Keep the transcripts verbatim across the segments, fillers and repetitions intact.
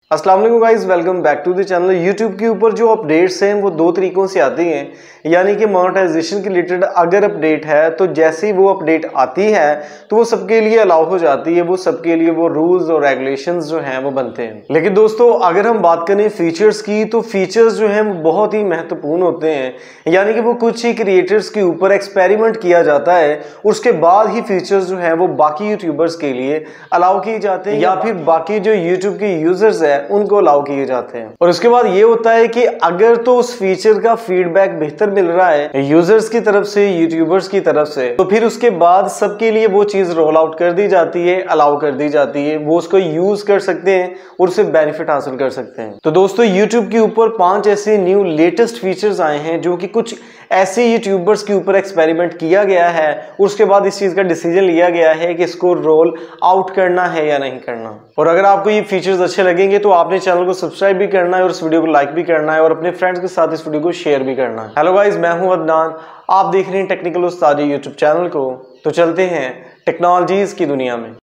अस्सलाम वालेकुम guys, welcome back to the channel. YouTube के ऊपर जो अपडेट्स हैं वो दो तरीकों से आती हैं, यानी कि मोनेटाइजेशन के रिलेटेड अगर अपडेट है तो जैसे ही वो अपडेट आती है तो वो सबके लिए अलाउ हो जाती है, वो सबके लिए वो रूल्स और रेगुलेशंस जो हैं वो बनते हैं। लेकिन दोस्तों अगर हम बात करें फीचर्स की तो फीचर्स जो हैं वो बहुत ही महत्वपूर्ण होते हैं, यानी कि वो कुछ ही क्रिएटर्स के ऊपर एक्सपेरिमेंट किया जाता है, उसके बाद ही फीचर्स जो हैं वो बाकी यूट्यूबर्स के लिए अलाउ किए जाते हैं या फिर बाकी जो यूट्यूब के यूजर्स है उनको अलाउ किए जाते हैं। और उसके बाद ये होता है कि अगर तो उस फीचर का फीडबैक बेहतर मिल रहा है यूजर्स की तरफ से, यूट्यूबर्स की तरफ से, तो फिर उसके बाद सबके लिए वो चीज रोल आउट कर दी जाती है, अलाउ कर दी जाती है, वो उसको यूज कर सकते हैं और उससे बेनिफिट हासिल कर सकते हैं। तो दोस्तों यूट्यूब के ऊपर पांच ऐसे न्यू लेटेस्ट फीचर्स आए हैं जो कि कुछ ऐसे यूट्यूबर्स के ऊपर एक्सपेरिमेंट किया गया है, उसके बाद इस चीज का डिसीजन लिया गया है कि इसको रोल आउट करना है या नहीं करना। और अगर आपको ये फीचर्स अच्छे लगेंगे तो आपने चैनल को सब्सक्राइब भी करना है और इस वीडियो को लाइक भी करना है और अपने फ्रेंड्स के साथ इस वीडियो को शेयर भी करना है। हेलो गाइस, मैं हूं अदनान, आप देख रहे हैं टेक्निकल उस्तादी यूट्यूब चैनल को। तो चलते हैं टेक्नोलॉजीज की दुनिया में।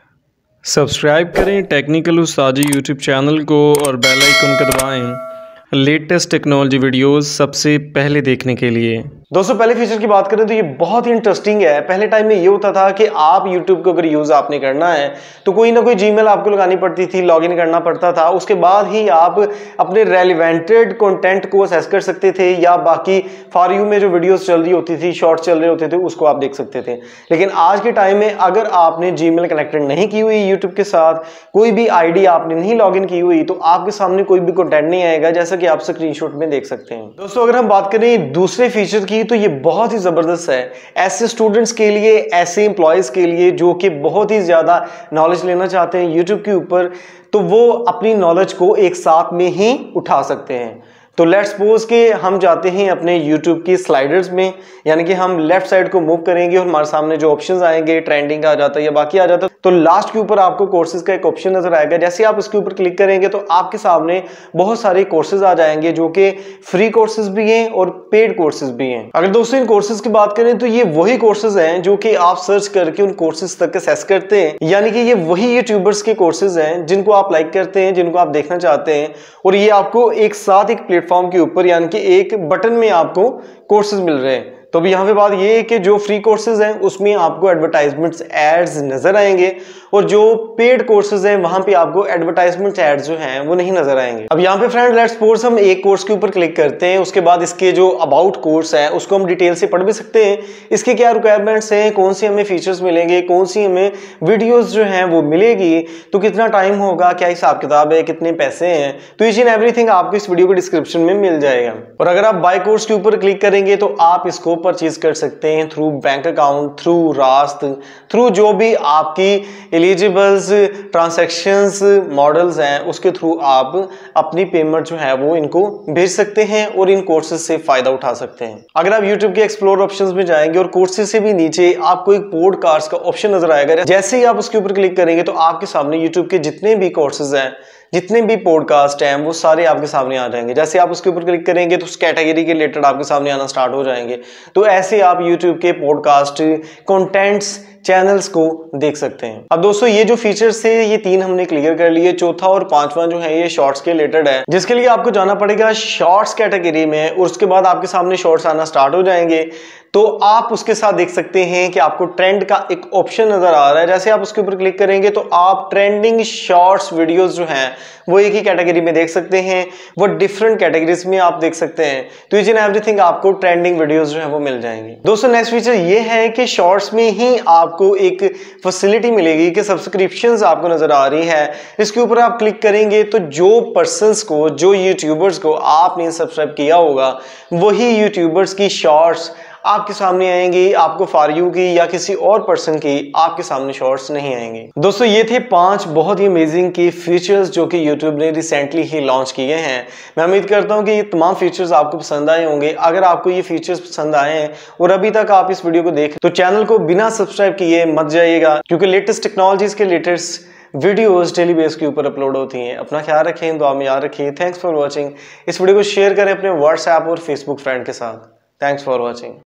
सब्सक्राइब करें टेक्निकल उस्तादी यूट्यूब चैनल को और बेल आइकन को दबाएं लेटेस्ट टेक्नोलॉजी वीडियोस सबसे पहले देखने के लिए। दोस्तों पहले फीचर की बात करें तो ये बहुत ही इंटरेस्टिंग है। पहले टाइम में ये होता था कि आप YouTube को अगर यूज आपने करना है तो कोई ना कोई जीमेल आपको लगानी पड़ती थी, लॉगिन करना पड़ता था, उसके बाद ही आप अपने रेलिवेंटेड कंटेंट को असेस कर सकते थे या बाकी फॉर यू में जो वीडियोस चल रही होती थी, शॉर्ट्स चल रहे होते थे, उसको आप देख सकते थे। लेकिन आज के टाइम में अगर आपने जीमेल कनेक्टेड नहीं की हुई यूट्यूब के साथ, कोई भी आईडी आपने नहीं लॉगिन की हुई, तो आपके सामने कोई भी कंटेंट नहीं आएगा, जैसा कि आप स्क्रीनशॉट में देख सकते हैं। दोस्तों अगर हम बात करें दूसरे फीचर की तो ये बहुत ही जबरदस्त है ऐसे स्टूडेंट्स के लिए, ऐसे एम्प्लॉयज के लिए जो कि बहुत ही ज्यादा नॉलेज लेना चाहते हैं यूट्यूब के ऊपर, तो वो अपनी नॉलेज को एक साथ में ही उठा सकते हैं। तो लेट्स सपोज के हम जाते हैं अपने YouTube की स्लाइडर्स में, यानी कि हम लेफ्ट साइड को मूव करेंगे और हमारे सामने जो ऑप्शंस आएंगे, ट्रेंडिंग आ जाता है या बाकी आ जाता है, तो लास्ट के ऊपर आपको कोर्सेज का एक ऑप्शन नजर आएगा। जैसे आप उसके ऊपर क्लिक करेंगे तो आपके सामने बहुत सारे कोर्सेज आ जाएंगे जो कि फ्री कोर्सेज भी हैं और पेड कोर्सेज भी हैं। अगर दोस्तों इन कोर्सेज की बात करें तो ये वही कोर्सेज हैं जो कि आप सर्च करके उन कोर्सेज तक असेस करते हैं, यानी कि ये वही यूट्यूबर्स के कोर्सेज हैं जिनको आप लाइक करते हैं, जिनको आप देखना चाहते हैं, और ये आपको एक साथ एक प्लेटफॉर्म के ऊपर यानी कि एक बटन में आपको कोर्सेज मिल रहे हैं। तो अभी यहाँ पे बात ये है कि जो फ्री कोर्सेज हैं उसमें आपको एडवर्टाइजमेंट्स एड्स नजर आएंगे और जो पेड कोर्सेज हैं वहां पे आपको एडवर्टाइजमेंट एड्स जो हैं वो नहीं नजर आएंगे। अब यहाँ पे फ्रेंड लेट्स सपोज हम एक कोर्स के ऊपर क्लिक करते हैं, उसके बाद इसके जो अबाउट कोर्स है उसको हम डिटेल से पढ़ भी सकते हैं, इसके क्या रिक्वायरमेंट्स हैं, कौन सी हमें फीचर्स मिलेंगे, कौन सी हमें वीडियोज जो हैं वो मिलेगी, तो कितना टाइम होगा, क्या हिसाब किताब है, कितने पैसे हैं, तो ईच एंड एवरीथिंग आपको इस वीडियो के डिस्क्रिप्शन में मिल जाएगा। और अगर आप बाय कोर्स के ऊपर क्लिक करेंगे तो आप इसको परचेज कर सकते हैं थ्रू बैंक अकाउंट, थ्रू रास्त, थ्रू जो भी आपकी एलिजिबल्स ट्रांसैक्शंस मॉडल्स हैं उसके थ्रू आप अपनी पेमेंट जो है वो इनको भेज सकते हैं और इन कोर्सेज से फायदा उठा सकते हैं। अगर आप यूट्यूब के एक्सप्लोर ऑप्शंस में जाएंगे और कोर्सेज से भी नीचे आपको एक पॉडकास्ट का ऑप्शन नजर आएगा, जैसे ही आप उसके ऊपर क्लिक करेंगे तो आपके सामने यूट्यूब के जितने भी कोर्सेज हैं, जितने भी पॉडकास्ट हैं, वो सारे आपके सामने आ जाएंगे। जैसे आप उसके ऊपर क्लिक करेंगे तो उस कैटेगरी के रिलेटेड आपके सामने आना स्टार्ट हो जाएंगे। तो ऐसे आप YouTube के पॉडकास्ट कंटेंट्स चैनल्स को देख सकते हैं। अब दोस्तों ये जो फीचर्स थे ये तीन हमने क्लियर कर लिए, चौथा और पांचवा जो है ये शॉर्ट्स के रिलेटेड है, जिसके लिए आपको जाना पड़ेगा शॉर्ट्स कैटेगरी में और उसके बाद आपके सामने शॉर्ट्स आना स्टार्ट हो जाएंगे। तो आप उसके साथ देख सकते हैं कि आपको ट्रेंड का एक ऑप्शन नजर आ रहा है। जैसे आप उसके ऊपर क्लिक करेंगे तो आप ट्रेंडिंग शॉर्ट्स वीडियोस जो हैं वो एक ही कैटेगरी में देख सकते हैं, वो डिफरेंट कैटेगरीज में आप देख सकते हैं। तो ईच एंड एवरीथिंग आपको ट्रेंडिंग वीडियोस जो है वो मिल जाएंगे। दोस्तों नेक्स्ट फीचर ये है कि शॉर्ट्स में ही आपको एक फैसिलिटी मिलेगी कि सब्सक्रिप्शंस आपको नजर आ रही है, इसके ऊपर आप क्लिक करेंगे तो जो पर्संस को, जो यूट्यूबर्स को आपने सब्सक्राइब किया होगा वही यूट्यूबर्स की शॉर्ट्स आपके सामने आएंगी, आपको फॉर यू की या किसी और पर्सन की आपके सामने शॉर्ट्स नहीं आएंगे। दोस्तों ये थे पांच बहुत ही अमेजिंग की फीचर्स जो कि यूट्यूब ने रिसेंटली ही लॉन्च किए हैं। मैं उम्मीद करता हूं कि ये तमाम फीचर्स आपको पसंद आए होंगे। अगर आपको ये फीचर्स पसंद आए हैं और अभी तक आप इस वीडियो को देखें तो चैनल को बिना सब्सक्राइब किए मत जाइएगा, क्योंकि लेटेस्ट टेक्नोलॉजीज के लेटेस्ट वीडियोस डेली बेस के ऊपर अपलोड होती हैं। अपना ख्याल रखें, दुआ में याद रखें। Thanks for watching. इस वीडियो को शेयर करें अपने व्हाट्सएप और फेसबुक फ्रेंड के साथ। Thanks for watching.